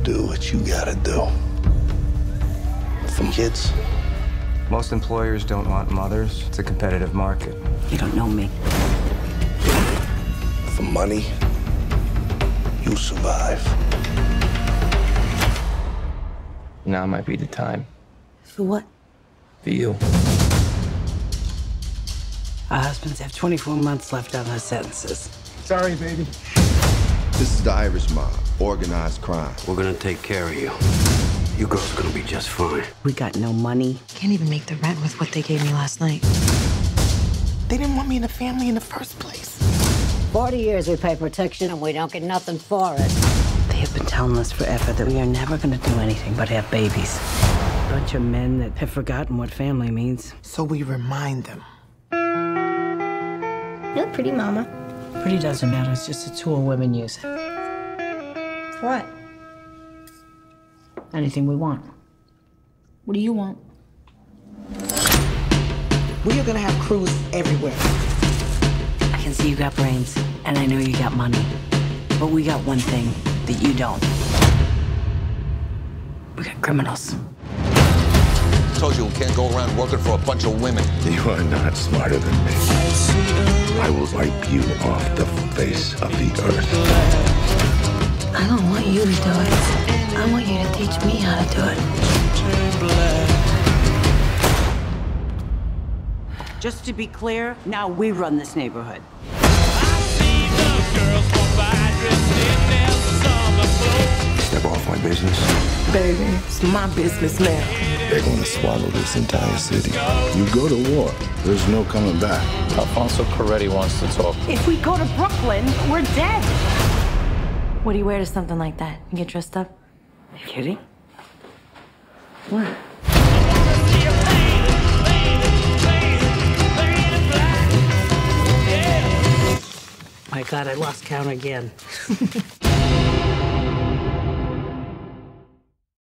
do what you gotta do. For kids. Most employers don't want mothers. It's a competitive market. You don't know me. For money, you survive. Now might be the time. For what? For you. Our husbands have 24 months left on their sentences. Sorry, baby. This is the Irish mob, organized crime. We're gonna take care of you. You girls are gonna be just fine. We got no money. Can't even make the rent with what they gave me last night. They didn't want me in the family in the first place. 40 years we pay protection and we don't get nothing for it. They have been telling us forever that we are never going to do anything but have babies. A bunch of men that have forgotten what family means. So we remind them. You look pretty, Mama. Pretty doesn't matter. It's just a tool women use. For what? Anything we want. What do you want? We are gonna have crews everywhere. I can see you got brains, and I know you got money. But we got one thing that you don't. We got criminals. Told you we can't go around working for a bunch of women. You are not smarter than me. I will wipe you off the face of the earth. I don't want you to do it. I want you to teach me how to do it. Just to be clear, now we run this neighborhood. Step off my business. Baby, it's my business now. They're gonna swallow this entire city. You go to war, there's no coming back. Alfonso Coretti wants to talk. If we go to Brooklyn, we're dead. What do you wear to something like that? You get dressed up? Are you kidding? What? My God, I lost count again.